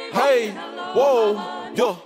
Hey, whoa, yo.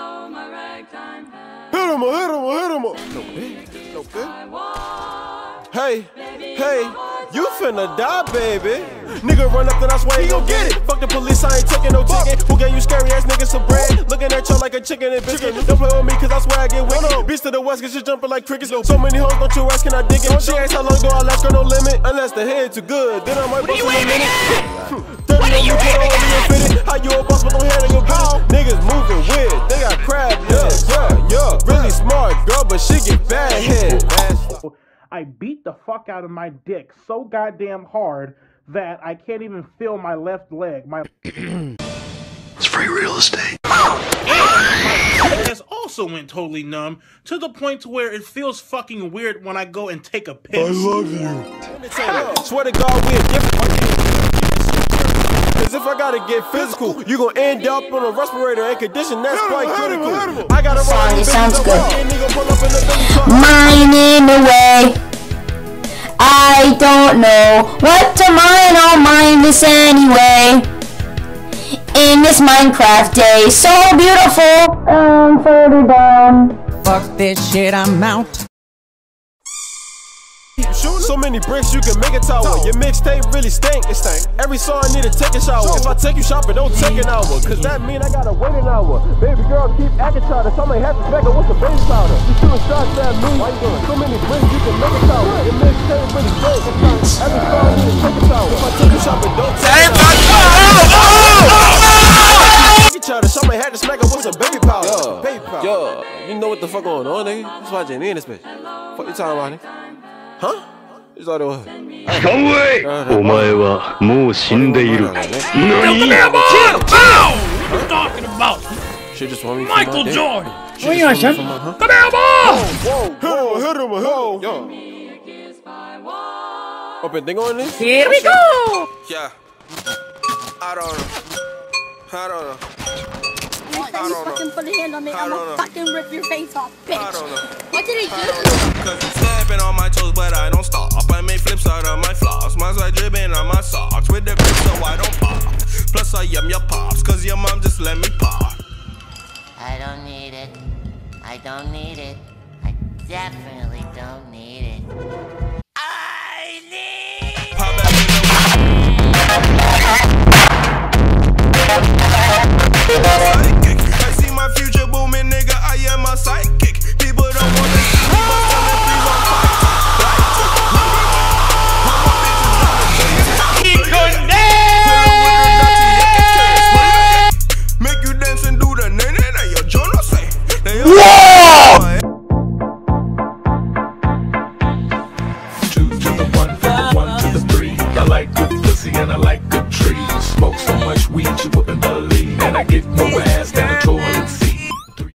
Hit him, hit him. No good. Hey, you finna die, baby. Nigga run up, then I swear he gon' get it. Fuck the police, I ain't taking no ticket. Who gave you scary ass niggas some bread? Looking at you like a chicken and biscuit. Don't play with me, cause I swear I get wicked. Beast to the west, cause you jumping like crickets. So many hoes, don't you ask, can I dig it? She asks how long do I last, girl, no limit. Unless the head too good, then I might bust in a minute. What are you aiming? How you a boss with no head in your power? Niggas moving weird, they got crab legs. Yeah, really smart girl, but she get bad head. I beat the fuck out of my dick so goddamn hard that I can't even feel my left leg. It's free real estate. It has also went totally numb to the point to where it feels fucking weird when I go and take a piss. I love you. Swear to God, we're different. Cause if I gotta get physical, you gon' end up on a respirator and condition that's quite critical. I gotta run. It sounds good. Mining away. I don't know what to mine. I'll mine this anyway. In this Minecraft day, so beautiful. Further down. Fuck this shit, I'm out. So many bricks you can make a tower. Your mixtape really stank. It stank. Every song need to take a shower. If I take you shopping, don't take an hour. Cause that mean I gotta wait an hour. Baby girl keep acting childish. I might have to smack her with the baby powder. You shooting shots at me. Why you doing? So many bricks you can make a tower. Your mixtape really stank. Every song need to take a shower. If I take you shopping, don't take an hour. Childish, I might have to smack her with some baby powder. Yo, you know what the fuck going on, nigga? That's why Jenny in this bitch. Fuck you talking about, nigga? Huh? You thought it was? Conway! お前はもう死んでいる。何? What are you talking about? She just want me Michael Jordan! What are you on, son? Come here, ball! Hit him. Yo. Open thing on this? Here we go! Yeah. I don't know. You fucking put a hand on me, I'ma fucking rip your face off, bitch. I don't know. What did he do? Cause I'm stepping on my toes, but I don't stop. I make flips out of my floss. Mine's like dripping on my socks. With the grip, so I don't pop. Plus I am your pops, cause your mom just let me pop. I don't need it. I don't need it. I definitely don't need it. I need Pop back I see my future booming, nigga. I am a psychic. People don't wanna see me, but tell me please don't fight. Make you dance and do the nene that your Jono say. Two to the one to the three. I like good pussy and I like good trees. Smoke so much weed you wouldn't believe, and I get more